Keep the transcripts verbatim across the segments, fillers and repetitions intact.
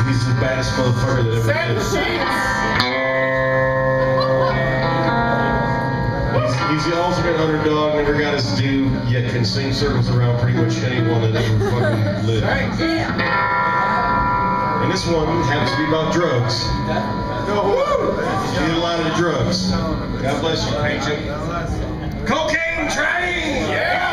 he's the baddest motherfucker that ever lived. He's, he's the ultimate underdog, never got his due, yet can sing circles around pretty much anyone that ever fucking lived. And this one happens to be about drugs. He did a lot of the drugs. God bless you, Patriot. Cocaine train! Yeah!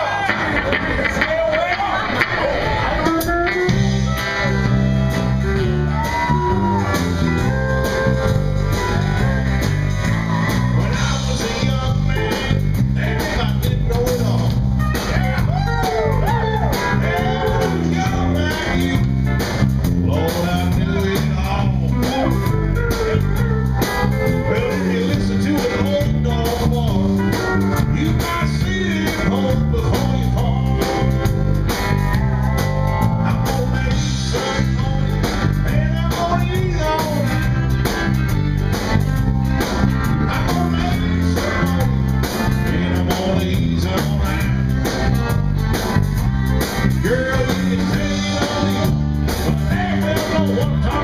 Girl, you can tell me, but I don't know what time.